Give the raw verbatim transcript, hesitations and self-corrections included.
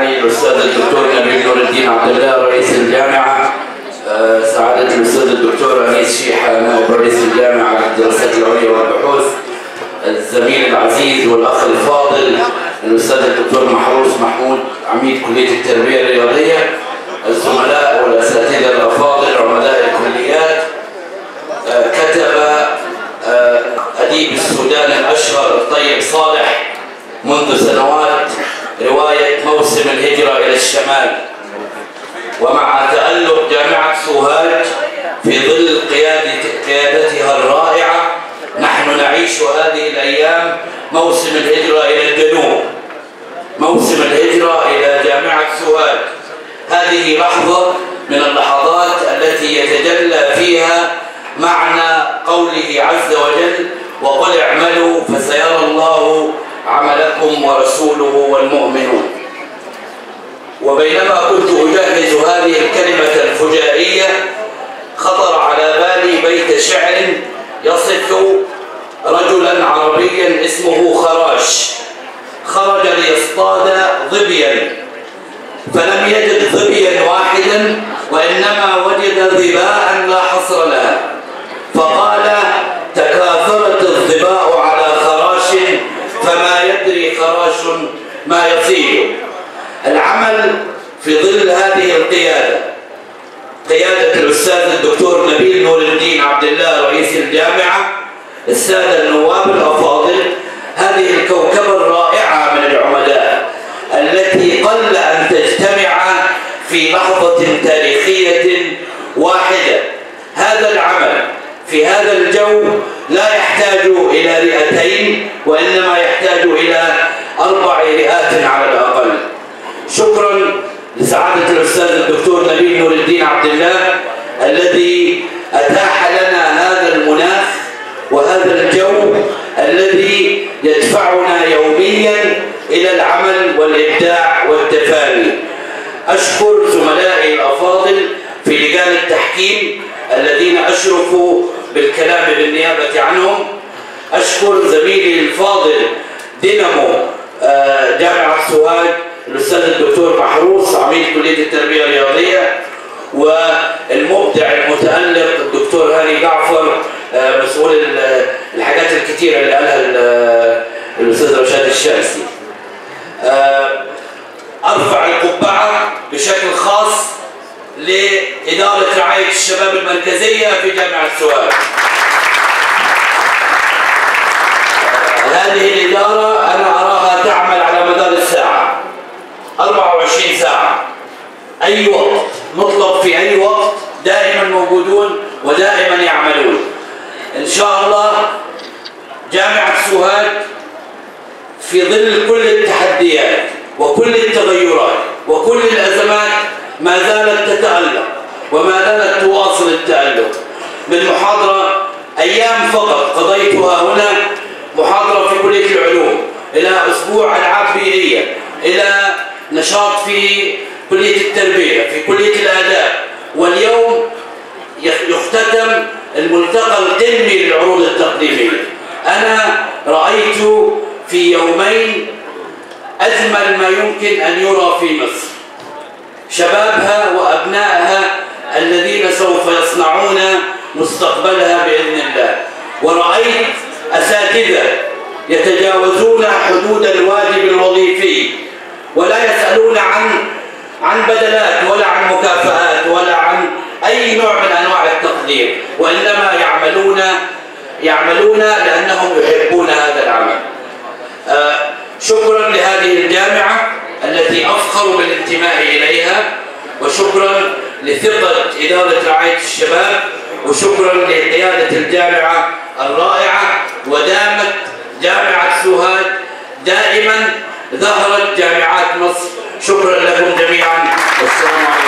معالي الأستاذ الدكتور نبيل نور الدين عبد الله رئيس الجامعة، سعادة الأستاذ الدكتور أنيس شيحة نائب رئيس الجامعة للدراسات العليا والبحوث، الزميل العزيز والأخ الفاضل الأستاذ الدكتور محروس محمود عميد كلية التربية الرياضية، الزملاء والأساتذة الأفاضل عملاء الكليات، كتب أديب السودان الأشهر الطيب صالح منذ سنوات رواية موسم الهجرة إلى الشمال. ومع تألق جامعة سوهاج في ظل قيادتها الرائعة نحن نعيش هذه الأيام موسم الهجرة إلى الجنوب، موسم الهجرة إلى جامعة سوهاج. هذه لحظة من اللحظات التي يتجلى فيها معنى قوله عز وجل: وقل اعملوا فسيرى الله عملكم ورسوله والمؤمنون. وبينما كنت أجهز هذه الكلمة الفجائية خطر على بالي بيت شعر يصف رجلا عربيا اسمه خراش، خرج ليصطاد ظبيا فلم يجد ظبيا واحدا وإنما وجد ظباء لا حصر لها، فقال: تكاثرت الظباء على خراش فما يدري خراش ما يصيد. العمل في ظل هذه القيادة، قيادة الأستاذ الدكتور نبيل نور الدين عبد الله رئيس الجامعة، السادة النواب الأفاضل، هذه الكوكبة الرائعة من العملاء التي قل أن تجتمع في لحظة تاريخية واحدة. هذا العمل في هذا الجو لا يحتاج إلى رئتين وإنما يحتاج إلى أربع رئات على الأقل. شكرا لسعادة الأستاذ الدكتور نبيل نور الدين عبد الله الذي أتاح لنا هذا المناخ وهذا الجو الذي يدفعنا يوميا إلى العمل والإبداع والتفاني. أشكر زملائي الأفاضل في لجان التحكيم الذين أشرفوا بالكلام بالنيابة عنهم. أشكر زميلي الفاضل دينامو جامعة سوهاج الأستاذ الدكتور محروس عميد كلية التربية الرياضية، والمبدع المتألق الدكتور هاني جعفر مسؤول الحاجات الكثيرة اللي قالها الأستاذ رشاد الشامسي. أرفع القبعة بشكل خاص لإدارة رعاية الشباب المركزية في جامعة سوهاج. هذه الإدارة أنا أراها تعمل على مدار الساعة أربعة وعشرين ساعة، أي وقت نطلب في أي وقت دائما موجودون ودائما يعملون. إن شاء الله جامعة سوهاج في ظل كل التحديات وكل التغيرات وكل الأزمات ما زالت تتألق وما زالت تواصل التألق. من محاضرة أيام فقط قضيتها هنا، محاضرة في كلية العلوم، إلى أسبوع ألعاب بيئية، إلى نشاط في كلية التربية، في كلية الآداب، واليوم يختتم الملتقى القمي للعروض التقديمية. أنا رأيت في يومين أجمل ما يمكن أن يرى في مصر، شبابها وأبنائها الذين سوف يصنعون مستقبلها بإذن الله. ورأيت أساتذة يتجاوزون حدود الواجب الوظيفي ولا يسألون عن عن بدلات ولا عن مكافآت ولا عن أي نوع من أنواع التقدير، وإنما يعملون يعملون لأنهم يحبون هذا العمل. آه شكرا لهذه الجامعة التي أفخر بالانتماء إليها، وشكرا لثقة إدارة رعاية الشباب، وشكرا لقيادة الجامعة الرائعة. ودامت جامعة سوهاج دائما، ظهرت جامعات مصر. شكرا لكم جميعا، والسلام عليكم.